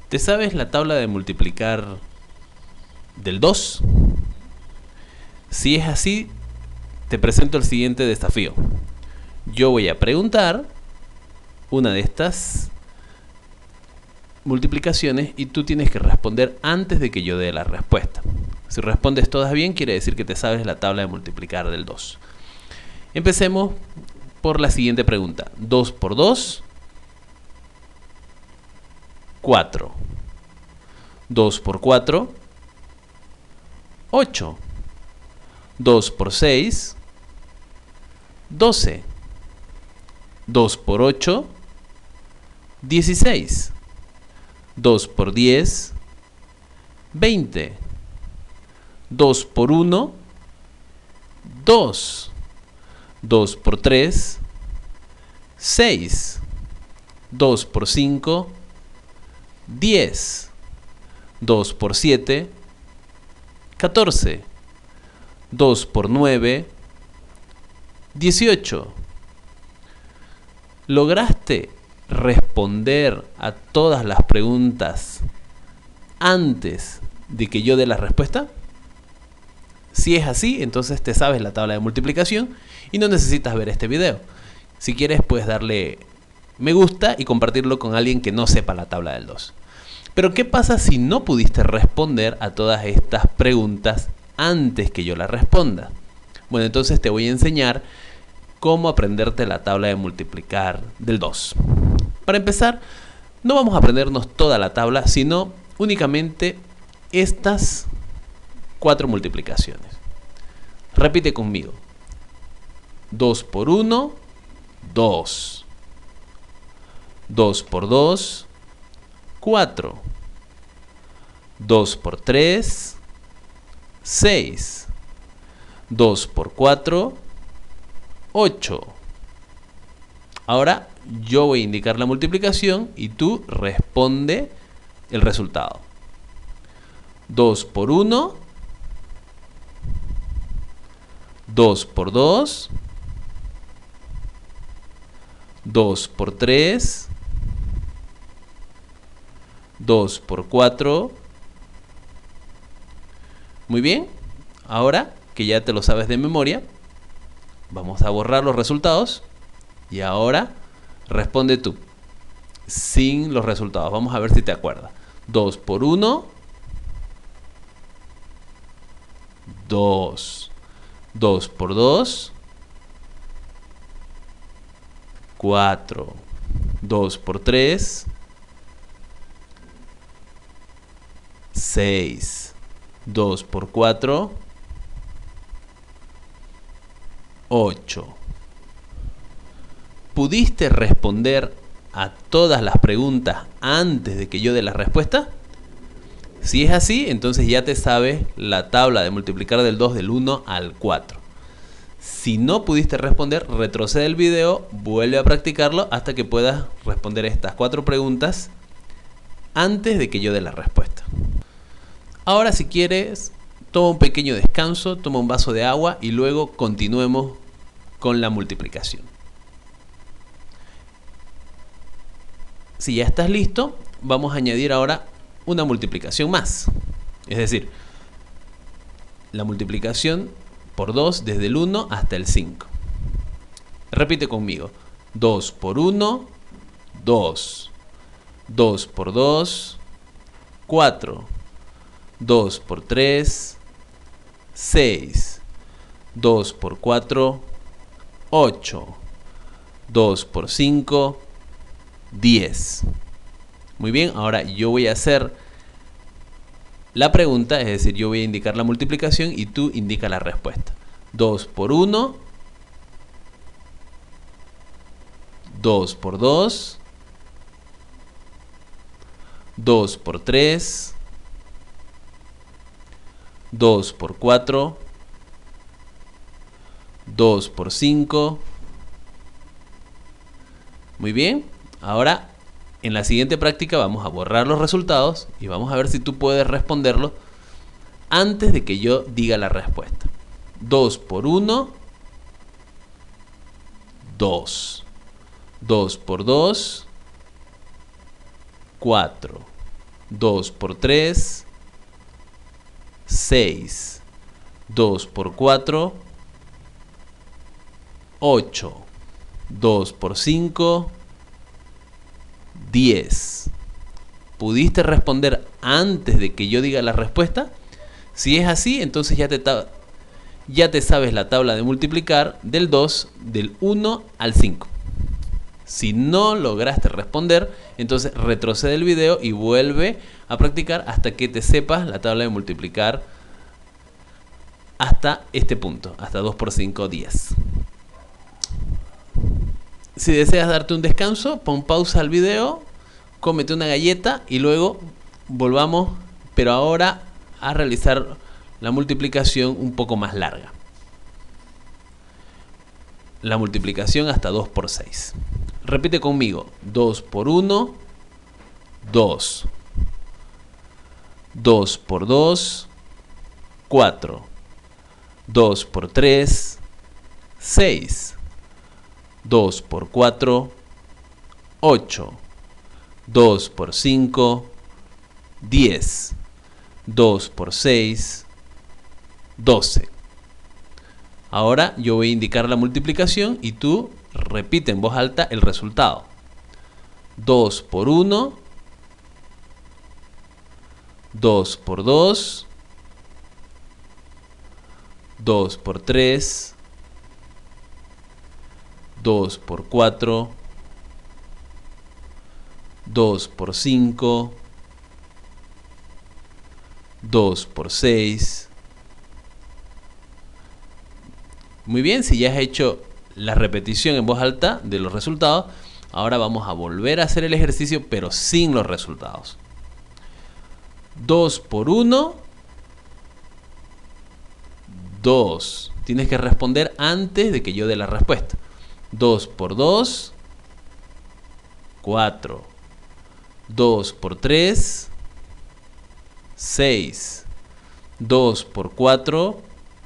¿Te sabes la tabla de multiplicar del 2? Si es así, te presento el siguiente desafío. Yo voy a preguntar una de estas multiplicaciones y tú tienes que responder antes de que yo dé la respuesta. Si respondes todas bien, quiere decir que te sabes la tabla de multiplicar del 2. Empecemos por la siguiente pregunta. 2 por 2, 4. 2 por 4, 8. 2 por 6, 12. 2 por 8, 16. 2 por 10, 20. 2 por 1, 2. 2 por 3, 6. 2 por 5, 10. 2 por 7, 14. 2 por 9, 18. ¿Lograste responder a todas las preguntas antes de que yo dé la respuesta? Si es así, entonces te sabes la tabla de multiplicación y no necesitas ver este video. Si quieres, puedes darle me gusta y compartirlo con alguien que no sepa la tabla del 2. Pero ¿qué pasa si no pudiste responder a todas estas preguntas antes que yo la responda? Bueno, entonces te voy a enseñar cómo aprenderte la tabla de multiplicar del 2. Para empezar, no vamos a aprendernos toda la tabla, sino únicamente estas 4 multiplicaciones. Repite conmigo. 2 por 1, 2. 2 por 2, 4. 2 por 3, 6. 2 por 4, 8. Ahora yo voy a indicar la multiplicación y tú responde el resultado. 2 por 1, 2 por 2, 2 por 3, 2 por 4. Muy bien, ahora que ya te lo sabes de memoria, vamos a borrar los resultados y ahora responde tú sin los resultados. Vamos a ver si te acuerdas. 2 por 1, 2. 2 por 2, 4. 2 por 3, 6. 2 por 4, 8. ¿Pudiste responder a todas las preguntas antes de que yo dé la respuesta? Si es así, entonces ya te sabes la tabla de multiplicar del 2 del 1 al 4. Si no pudiste responder, retrocede el video, vuelve a practicarlo hasta que puedas responder estas 4 preguntas antes de que yo dé la respuesta. Ahora, si quieres, toma un pequeño descanso, toma un vaso de agua y luego continuemos con la multiplicación. Si ya estás listo, vamos a añadir ahora una multiplicación más. Es decir, la multiplicación por 2 desde el 1 hasta el 5. Repite conmigo. 2 por 1, 2. 2 por 2, 4. 2 por 3, 6. 2 por 4, 8. 2 por 5, 10. Muy bien, ahora yo voy a hacer la pregunta, es decir, yo voy a indicar la multiplicación y tú indica la respuesta. 2 por 1, 2 por 2, 2 por 3, 2 por 4, 2 por 5. Muy bien, ahora en la siguiente práctica vamos a borrar los resultados y vamos a ver si tú puedes responderlo antes de que yo diga la respuesta. 2 por 1, 2. 2 por 2, 4. 2 por 3, 6. 2 por 4, 8. 2 por 5, 10. ¿Pudiste responder antes de que yo diga la respuesta? Si es así, entonces ya te sabes la tabla de multiplicar del 2, del 1 al 5. Si no lograste responder, entonces retrocede el video y vuelve a practicar hasta que te sepas la tabla de multiplicar hasta este punto, hasta 2 por 5, 10. Si deseas darte un descanso, pon pausa al video, cómete una galleta y luego volvamos, pero ahora a realizar la multiplicación un poco más larga. La multiplicación hasta 2 por 6. Repite conmigo. 2 por 1, 2. 2 por 2, 4. 2 por 3, 6. 2 por 4, 8. 2 por 5, 10. 2 por 6, 12. Ahora yo voy a indicar la multiplicación y tú repite en voz alta el resultado. 2 por 1, 2 por 2, 2 por 3, 2 por 4, 2 por 5, 2 por 6. Muy bien, si ya has hecho la repetición en voz alta de los resultados, ahora vamos a volver a hacer el ejercicio, pero sin los resultados. 2 por 1, 2. Tienes que responder antes de que yo dé la respuesta. 2 por 2, 4. 2 por 3, 6. 2 por 4,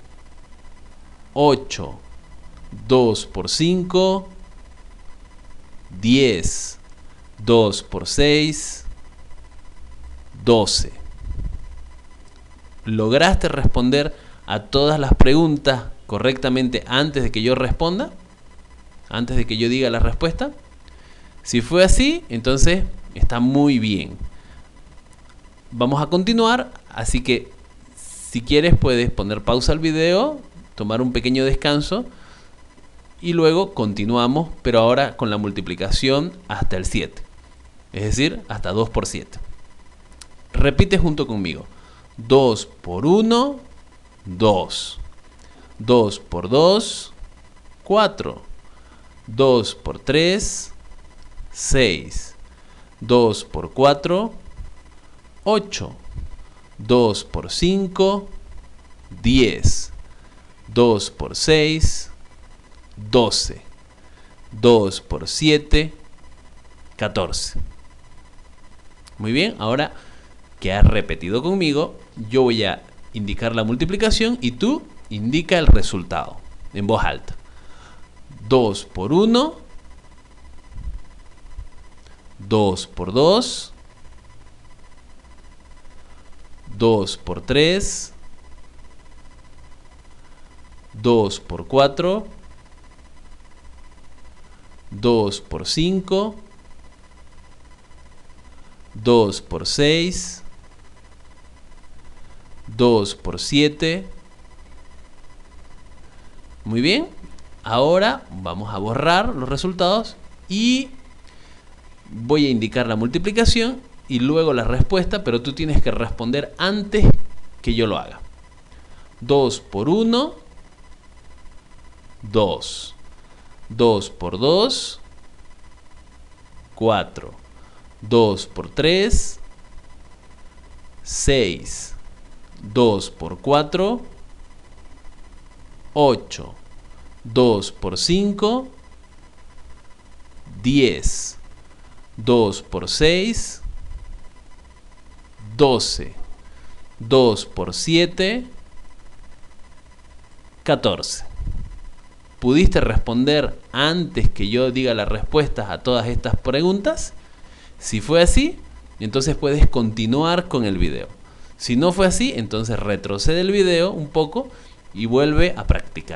8. 2 por 5, 10. 2 por 6, 12. ¿Lograste responder a todas las preguntas correctamente antes de que yo responda? Antes de que yo diga la respuesta. Si fue así, entonces está muy bien. Vamos a continuar, así que si quieres puedes poner pausa al video, tomar un pequeño descanso y luego continuamos, pero ahora con la multiplicación hasta el 7, es decir, hasta 2 por 7. Repite junto conmigo. 2 por 1, 2. 2 por 2, 4. 2 por 3, 6. 2 por 4, 8. 2 por 5, 10. 2 por 6, 12. 2 por 7, 14. Muy bien, ahora que has repetido conmigo, yo voy a indicar la multiplicación y tú indica el resultado en voz alta. 2 por 1, 2 por 2, 2 por 3, 2 por 4, 2 por 5, 2 por 6, 2 por 7. Muy bien, ahora vamos a borrar los resultados y voy a indicar la multiplicación y luego la respuesta, pero tú tienes que responder antes que yo lo haga. 2 por 1, 2. 2 por 2, 4. 2 por 3, 6. 2 por 4, 8. 2 por 5, 10. 2 por 6, 12. 2 por 7, 14. ¿Pudiste responder antes que yo diga las respuestas a todas estas preguntas? Si fue así, Entonces puedes continuar con el video. Si no fue así, entonces retrocede el video un poco y vuelve a practicar.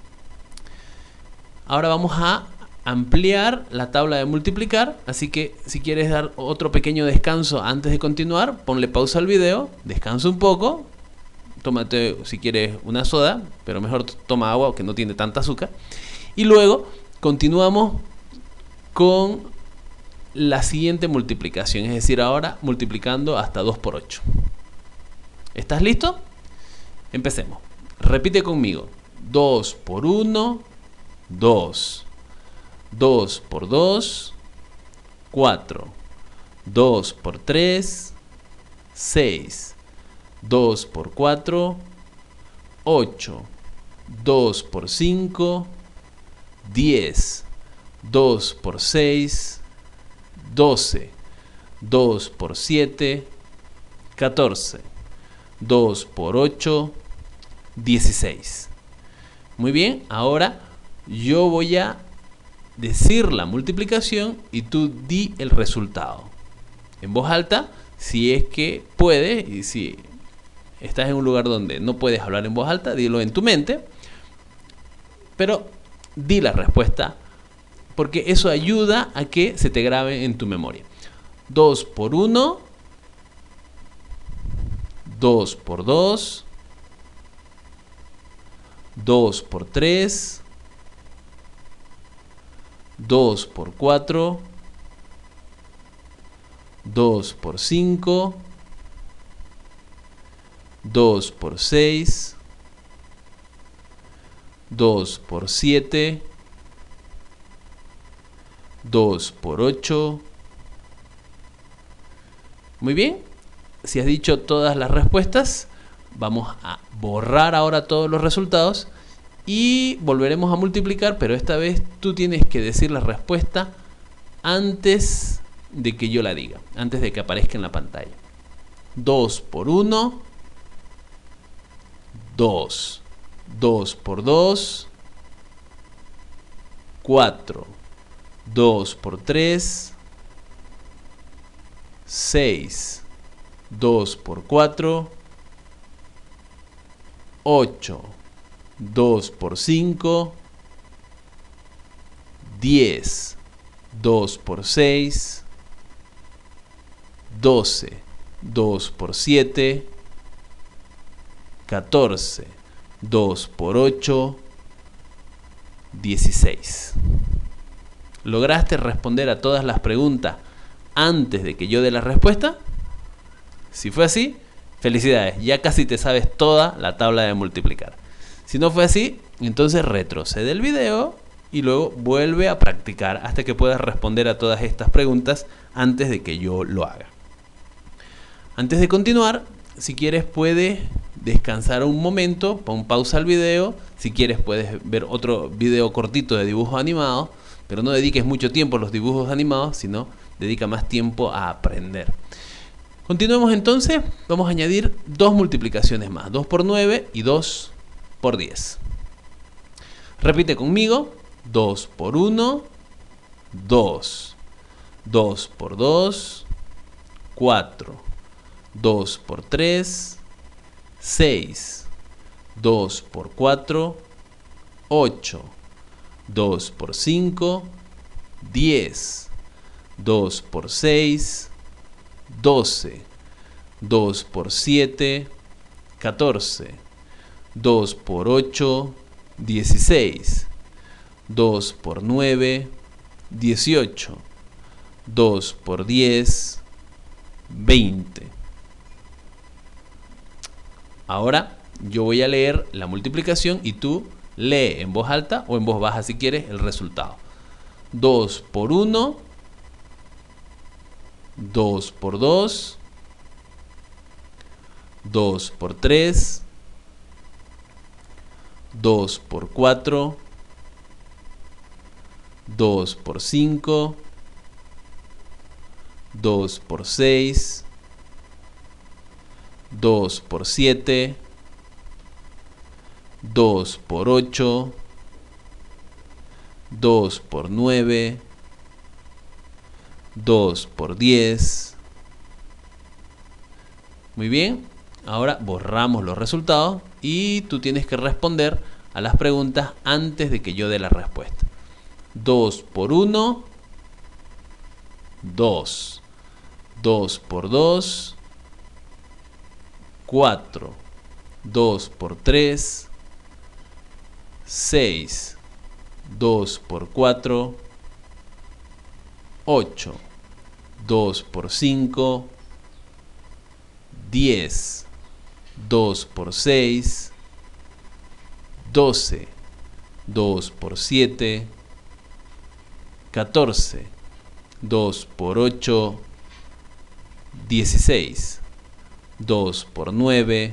Ahora vamos a ampliar la tabla de multiplicar, así que si quieres dar otro pequeño descanso antes de continuar, ponle pausa al video, descansa un poco, tómate si quieres una soda, pero mejor toma agua que no tiene tanta azúcar, y luego continuamos con la siguiente multiplicación, es decir, ahora multiplicando hasta 2 por 8. ¿Estás listo? Empecemos. Repite conmigo. 2 por 1, 2. 2 por 2, 4. 2 por 3, 6. 2 por 4, 8. 2 por 5, 10. 2 por 6, 12. 2 por 7, 14. 2 por 8, 16. Muy bien, ahora yo voy a decir la multiplicación y tú di el resultado. En voz alta, si es que puedes, y si estás en un lugar donde no puedes hablar en voz alta, dilo en tu mente, pero di la respuesta, porque eso ayuda a que se te grabe en tu memoria. 2 por 1, 2 por 2, 2 por 3, 2 por 4, 2 por 5, 2 por 6, 2 por 7, 2 por 8. Muy bien, si has dicho todas las respuestas, vamos a borrar ahora todos los resultados y volveremos a multiplicar, pero esta vez tú tienes que decir la respuesta antes de que yo la diga, antes de que aparezca en la pantalla. 2 por 1, 2. 2 por 2, 4. 2 por 3, 6. 2 por 4, 8. 2 por 5, 10. 2 por 6, 12. 2 por 7, 14. 2 por 8, 16. ¿Lograste responder a todas las preguntas antes de que yo dé la respuesta? Si fue así, felicidades, ya casi te sabes toda la tabla de multiplicar. Si no fue así, entonces retrocede el video y luego vuelve a practicar hasta que puedas responder a todas estas preguntas antes de que yo lo haga. Antes de continuar, si quieres puedes descansar un momento, pon pausa al video. Si quieres puedes ver otro video cortito de dibujos animados, pero no dediques mucho tiempo a los dibujos animados, sino dedica más tiempo a aprender. Continuemos entonces, vamos a añadir dos multiplicaciones más, 2 por 9 y 2 por 10. Repite conmigo, 2 por 1, 2. 2 por 2, 4. 2 por 3, 6. 2 por 4, 8. 2 por 5, 10. 2 por 6, 12. 2 por 7, 14. 2 por 8, 16. 2 por 9, 18. 2 por 10, 20. Ahora yo voy a leer la multiplicación y tú lee en voz alta o en voz baja si quieres el resultado. 2 por 1, 2 por 2, 2 por 3, 2 por 4, 2 por 5, 2 por 6, 2 por 7, 2 por 8, 2 por 9, 2 por 10, Muy bien, ahora borramos los resultados y tú tienes que responder a las preguntas antes de que yo dé la respuesta. 2 por 1, 2. 2 por 2, 4. 2 por 3, 6. 2 por 4, 8. 2 por 5, 10. 2 por 6, 12. 2 por 7, 14. 2 por 8, 16. 2 por 9,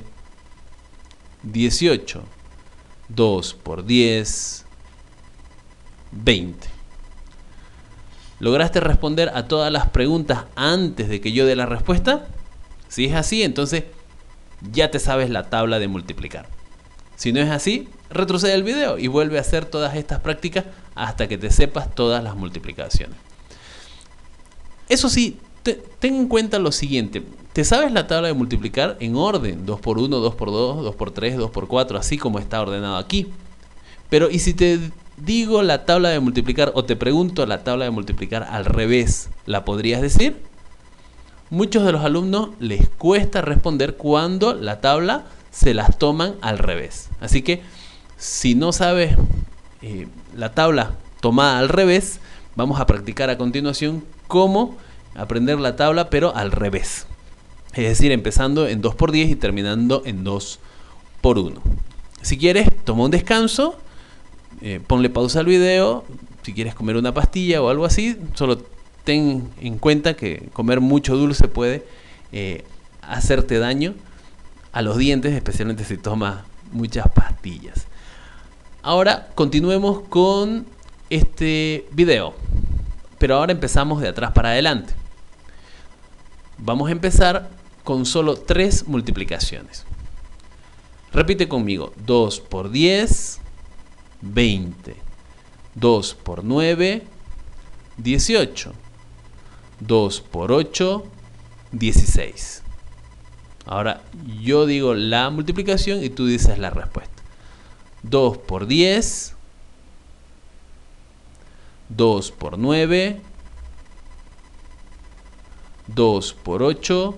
18. 2 por 10, 20. ¿Lograste responder a todas las preguntas antes de que yo dé la respuesta? Si es así, entonces ya te sabes la tabla de multiplicar. Si no es así, retrocede el video y vuelve a hacer todas estas prácticas hasta que te sepas todas las multiplicaciones. Eso sí, ten en cuenta lo siguiente. Te sabes la tabla de multiplicar en orden. 2 por 1, 2 por 2, 2 por 3, 2 por 4, así como está ordenado aquí. Pero ¿y si te digo la tabla de multiplicar o te pregunto la tabla de multiplicar al revés? ¿La podrías decir? Muchos de los alumnos les cuesta responder cuando la tabla se las toman al revés. Así que si no sabes la tabla tomada al revés, vamos a practicar a continuación cómo aprender la tabla pero al revés. Es decir, empezando en 2 por 10 y terminando en 2 por 1. Si quieres, toma un descanso, ponle pausa al video. Si quieres comer una pastilla o algo así, solo ten en cuenta que comer mucho dulce puede hacerte daño a los dientes, especialmente si tomas muchas pastillas. Ahora continuemos con este video, pero ahora empezamos de atrás para adelante. Vamos a empezar con solo 3 multiplicaciones. Repite conmigo: 2 por 10, 20. 2 por 9, 18. 2 por 8, 16. Ahora yo digo la multiplicación y tú dices la respuesta. 2 por 10, 2 por 9, 2 por 8.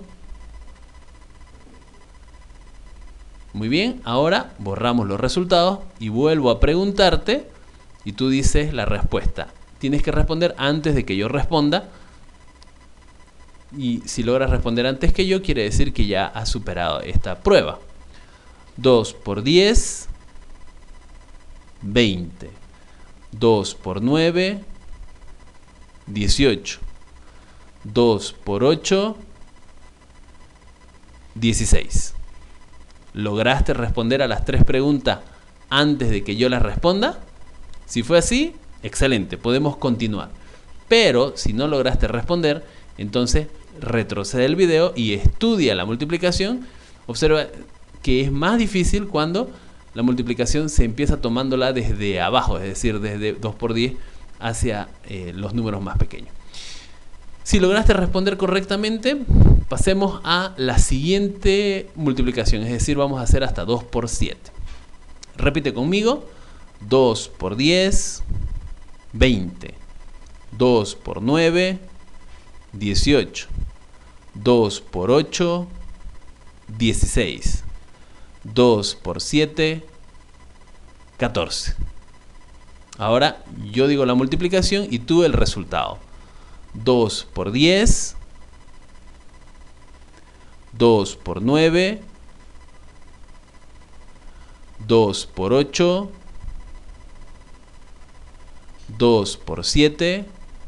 Muy bien, ahora borramos los resultados y vuelvo a preguntarte y tú dices la respuesta. Tienes que responder antes de que yo responda. Y si logras responder antes que yo, quiere decir que ya has superado esta prueba. 2 por 10, 20. 2 por 9, 18. 2 por 8, 16. ¿Lograste responder a las 3 preguntas antes de que yo las responda? Si fue así, excelente, podemos continuar. Pero si no lograste responder, entonces retrocede el video y estudia la multiplicación. Observa que es más difícil cuando la multiplicación se empieza tomándola desde abajo, es decir, desde 2 por 10 hacia los números más pequeños. Si lograste responder correctamente, pasemos a la siguiente multiplicación, es decir, vamos a hacer hasta 2 por 7. Repite conmigo: 2 por 10, 20. 2 por 9, 18. 2 por 8, 16. 2 por 7, 14. Ahora yo digo la multiplicación y tú el resultado. 2 por 10, 2 por 9, 2 por 8, 2 por 7.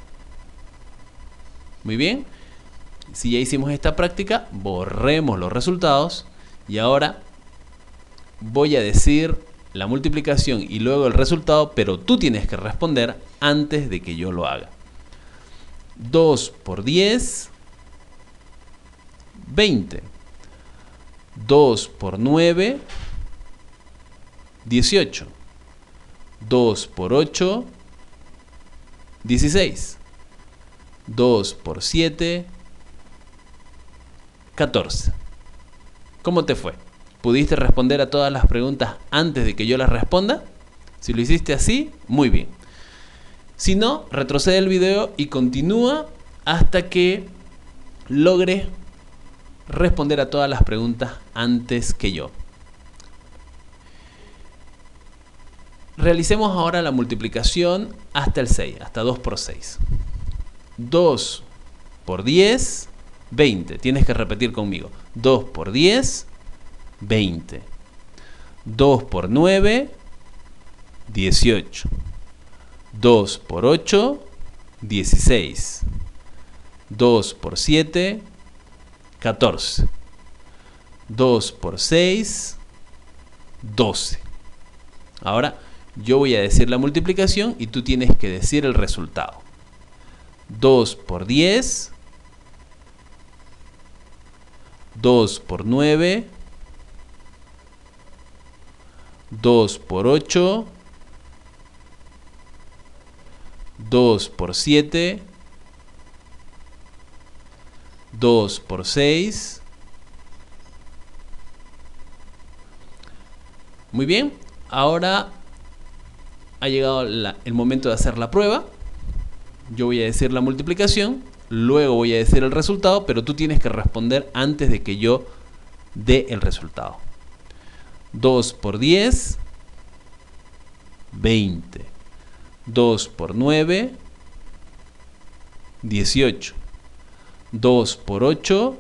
Muy bien. Si ya hicimos esta práctica, borremos los resultados y ahora voy a decir la multiplicación y luego el resultado, pero tú tienes que responder antes de que yo lo haga. 2 por 10, 20. 2 por 9, 18. 2 por 8, 16. 2 por 7, 14. ¿Cómo te fue? ¿Pudiste responder a todas las preguntas antes de que yo las responda? Si lo hiciste así, muy bien. Si no, retrocede el video y continúa hasta que logres responder a todas las preguntas antes que yo. Realicemos ahora la multiplicación hasta el 6, hasta 2 por 6. 2 por 10, 20. Tienes que repetir conmigo. 2 por 10, 20. 2 por 9, 18. 2 por 8, 16. 2 por 7, 14. 2 por 6, 12. Ahora yo voy a decir la multiplicación y tú tienes que decir el resultado. 2 por 10, 2 por 9, 2 por 8, 2 por 7, 2 por 6. Muy bien, ahora ha llegado el momento de hacer la prueba. Yo voy a decir la multiplicación, luego voy a decir el resultado, pero tú tienes que responder antes de que yo dé el resultado. 2 por 10, 20. 2 por 9, 18. 2 por 8,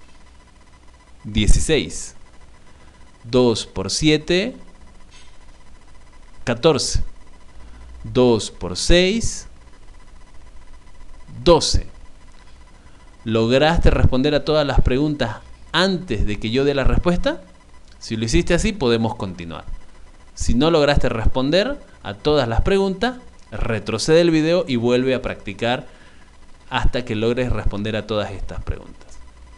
16. 2 por 7, 14. 2 por 6, 12. ¿Lograste responder a todas las preguntas antes de que yo dé la respuesta? Si lo hiciste así, podemos continuar. Si no lograste responder a todas las preguntas, retrocede el video y vuelve a practicar hasta que logres responder a todas estas preguntas.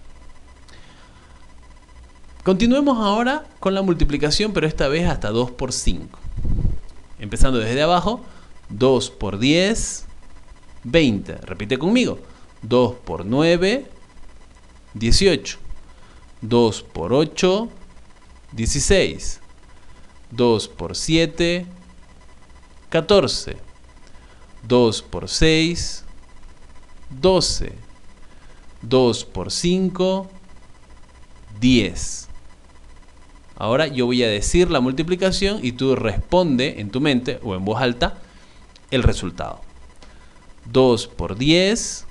Continuemos ahora con la multiplicación, pero esta vez hasta 2 por 5. Empezando desde abajo, 2 por 10, 20. Repite conmigo. 2 por 9, 18. 2 por 8, 16. 2 por 7, 14. 2 por 6, 12. 2 por 5, 10. Ahora yo voy a decir la multiplicación y tú responde en tu mente o en voz alta el resultado. 2 por 10,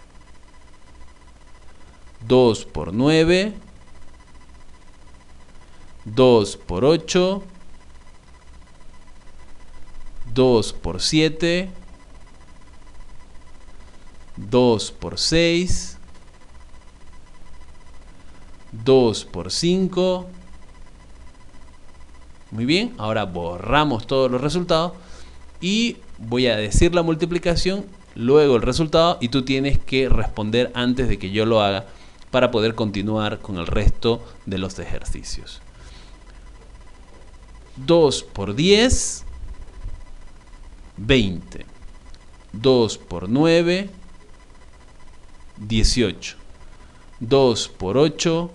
2 por 9, 2 por 8, 2 por 7, 2 por 6, 2 por 5. Muy bien, ahora borramos todos los resultados y voy a decir la multiplicación, luego el resultado y tú tienes que responder antes de que yo lo haga para poder continuar con el resto de los ejercicios. 2 por 10, 20. 2 por 9, 18. 2 por 8,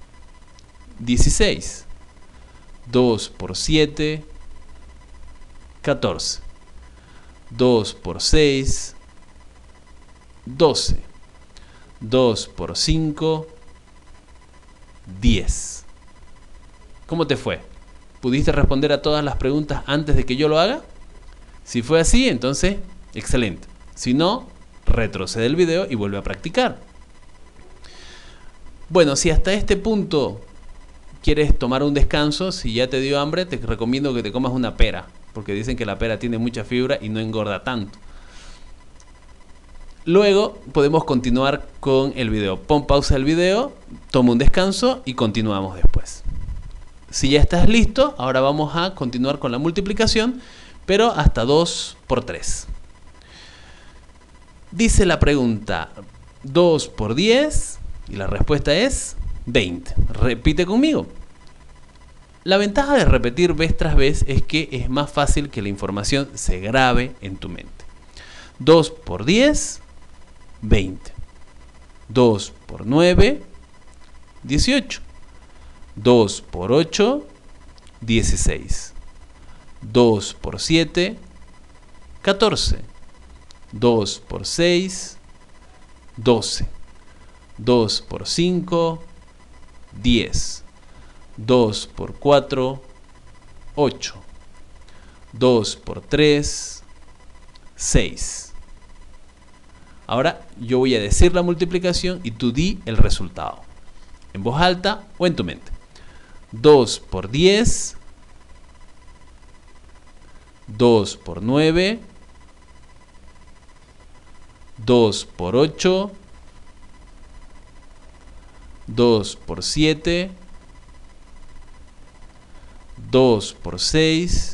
16. 2 por 7, 14. 2 por 6, 12. 2 por 5, 10. ¿Cómo te fue? ¿Pudiste responder a todas las preguntas antes de que yo lo haga? Si fue así, entonces, excelente. Si no, retrocede el video y vuelve a practicar. Bueno, si hasta este punto quieres tomar un descanso, si ya te dio hambre, te recomiendo que te comas una pera, porque dicen que la pera tiene mucha fibra y no engorda tanto. Luego podemos continuar con el video. Pon pausa el video, toma un descanso y continuamos después. Si ya estás listo, ahora vamos a continuar con la multiplicación, pero hasta 2 por 3. Dice la pregunta 2 por 10 y la respuesta es 20. Repite conmigo. La ventaja de repetir vez tras vez es que es más fácil que la información se grabe en tu mente. 2 por 10, 20. 2 por 9, 18. 2 por 8, 16. 2 por 7, 14. 2 por 6, 12. 2 por 5, 10. 2 por 4, 8. 2 por 3, 6. Ahora yo voy a decir la multiplicación y tú di el resultado, en voz alta o en tu mente. 2 por 10, 2 por 9, 2 por 8, 2 por 7, 2 por 6,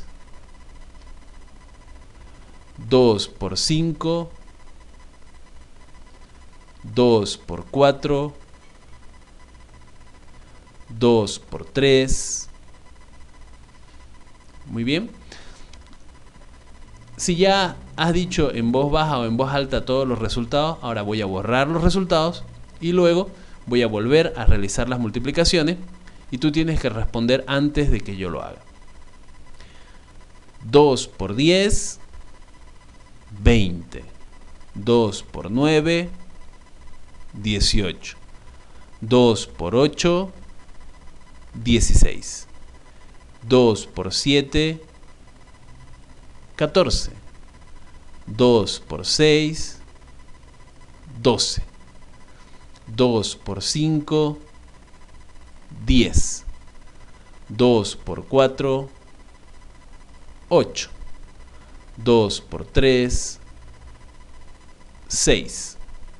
2 por 5, 2 por 4, 2 por 3. Muy bien. Si ya has dicho en voz baja o en voz alta todos los resultados, ahora voy a borrar los resultados y luego voy a volver a realizar las multiplicaciones y tú tienes que responder antes de que yo lo haga. 2 por 10, 20. 2 por 9, 18. 2 por 8, 16. 2 por 7, 14. 2 por 6, 12. 2 por 5, 10. 2 por 4, 8. 2 por 3, 6.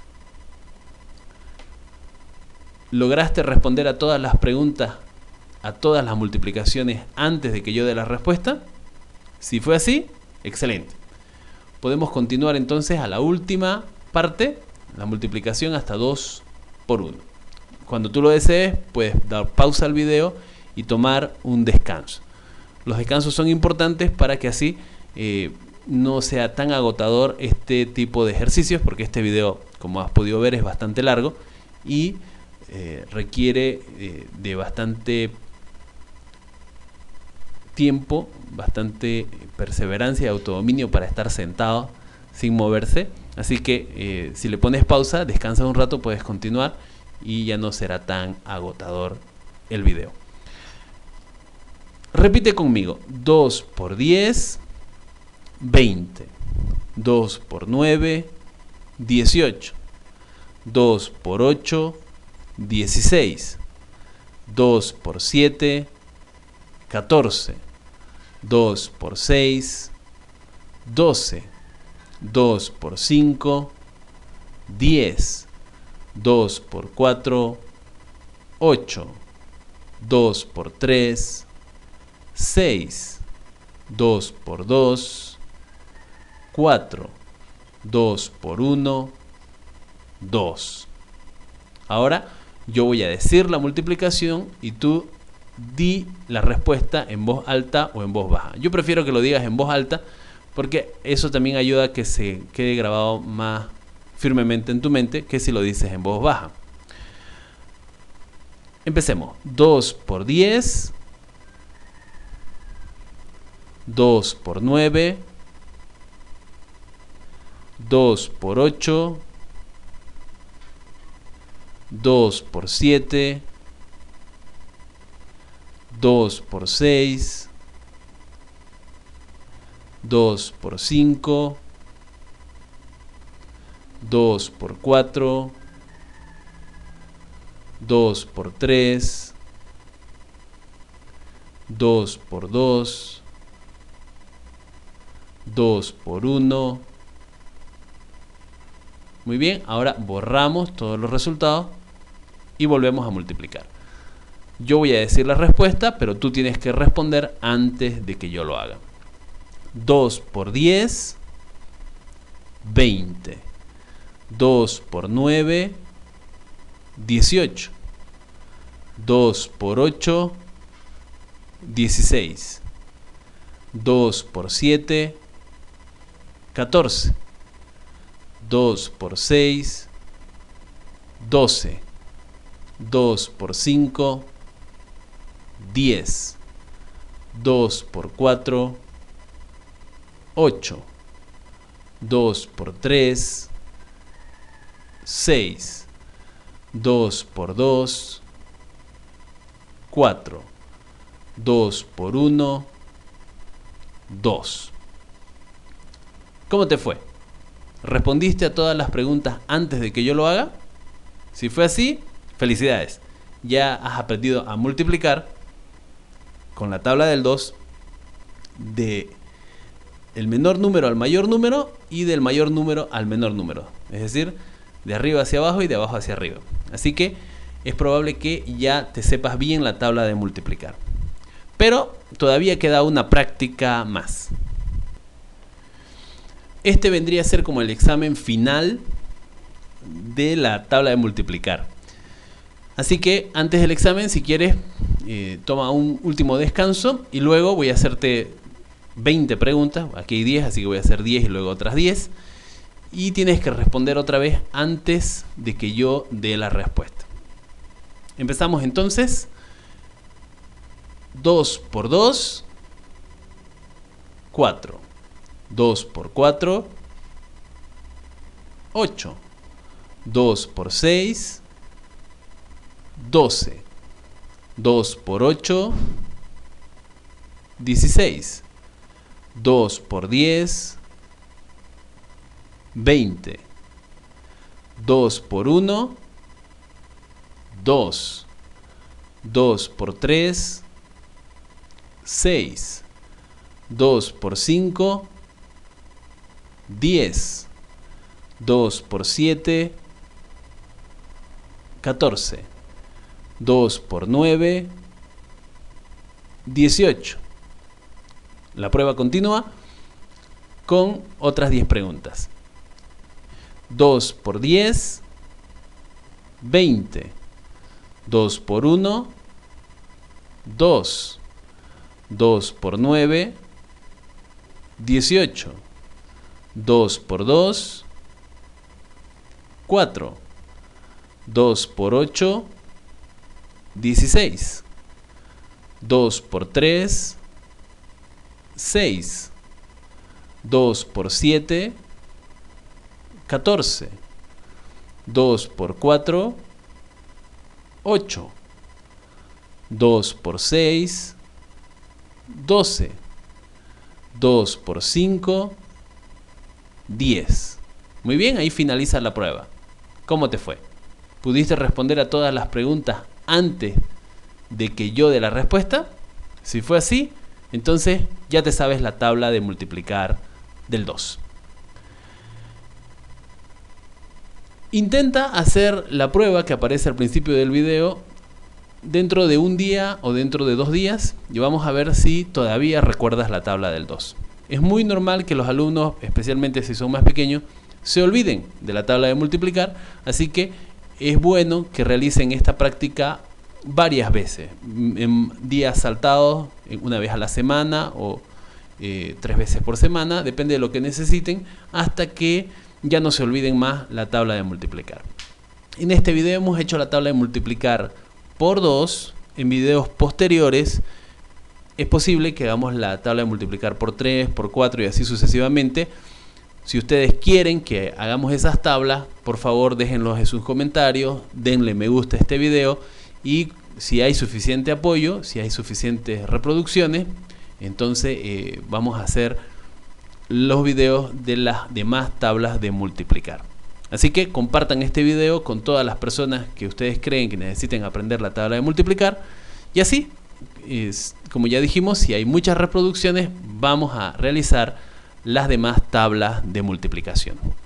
¿Lograste responder a todas las preguntas, a todas las multiplicaciones antes de que yo dé la respuesta? Si fue así, excelente. Podemos continuar entonces a la última parte, la multiplicación hasta 2 por 1. Cuando tú lo desees, puedes dar pausa al video y tomar un descanso. Los descansos son importantes para que así no sea tan agotador este tipo de ejercicios, porque este video, como has podido ver, es bastante largo y requiere de bastante tiempo, bastante perseverancia y autodominio para estar sentado sin moverse. Así que si le pones pausa, descansas un rato, puedes continuar y ya no será tan agotador el video. Repite conmigo: 2 por 10, 20. 2 por 9, 18. 2 por 8, 16. 2 por 7, 14. 2 por 6, 12. 2 por 5, 10. 2 por 4, 8. 2 por 3, 6. 2 por 2, 4. 2 por 1, 2. Ahora yo voy a decir la multiplicación y tú di la respuesta en voz alta o en voz baja. Yo prefiero que lo digas en voz alta porque eso también ayuda a que se quede grabado más firmemente en tu mente que si lo dices en voz baja. Empecemos. 2 por 10, 2 por 9, 2 por 8, 2 por 7, 2 por 6, 2 por 5, 2 por 4, 2 por 3, 2 por 2, 2 por 1. Muy bien, ahora borramos todos los resultados y volvemos a multiplicar. Yo voy a decir la respuesta, pero tú tienes que responder antes de que yo lo haga. 2 por 10, 20. 2 por 9, 18. 2 por 8, 16. 2 por 7, 14. 2 por 6, 12. 2 por 5, 10. 2 por 4, 8. 2 por 3, 6. 2 por 2, 4. 2 por 1, 2. ¿Cómo te fue? ¿Respondiste a todas las preguntas antes de que yo lo haga? Si fue así, felicidades. Ya has aprendido a multiplicar con la tabla del 2 de el menor número al mayor número y del mayor número al menor número. Es decir, de arriba hacia abajo y de abajo hacia arriba. Así que es probable que ya te sepas bien la tabla de multiplicar. Pero todavía queda una práctica más. Este vendría a ser como el examen final de la tabla de multiplicar. Así que antes del examen, si quieres, toma un último descanso y luego voy a hacerte 20 preguntas. Aquí hay 10, así que voy a hacer 10 y luego otras 10. Y tienes que responder otra vez antes de que yo dé la respuesta. Empezamos entonces. 2 por 2, 4. 2 por 4, 8. 2 por 6, 12. 2 por 8, 16. 2 por 10, 20. 2 por 1, 2. 2 por 3, 6. 2 por 5, 10. 2 por 7, 14. 2 por 9, 18. La prueba continúa con otras 10 preguntas. 2 por 10, 20. 2 por 1, 2. 2 por 9, 18. 2 por 2, 4. 2 por 8, 16. 2 por 3, 6. 2 por 7, 14. 2 por 4, 8. 2 por 6, 12. 2 por 5, 10. Muy bien, ahí finaliza la prueba. ¿Cómo te fue? ¿Pudiste responder a todas las preguntas antes de que yo dé la respuesta? Si fue así, entonces ya te sabes la tabla de multiplicar del 2. Intenta hacer la prueba que aparece al principio del video dentro de un día o dentro de 2 días y vamos a ver si todavía recuerdas la tabla del 2. Es muy normal que los alumnos, especialmente si son más pequeños, se olviden de la tabla de multiplicar, así que es bueno que realicen esta práctica varias veces, en días saltados, una vez a la semana o 3 veces por semana, depende de lo que necesiten, hasta que ya no se olviden más la tabla de multiplicar. En este video hemos hecho la tabla de multiplicar por 2. En videos posteriores es posible que hagamos la tabla de multiplicar por 3, por 4 y así sucesivamente. Si ustedes quieren que hagamos esas tablas, por favor déjenlos en sus comentarios, denle me gusta a este video y si hay suficiente apoyo, si hay suficientes reproducciones, entonces vamos a hacer los videos de las demás tablas de multiplicar. Así que compartan este video con todas las personas que ustedes creen que necesiten aprender la tabla de multiplicar y así, como ya dijimos, si hay muchas reproducciones, vamos a realizar las demás tablas de multiplicación.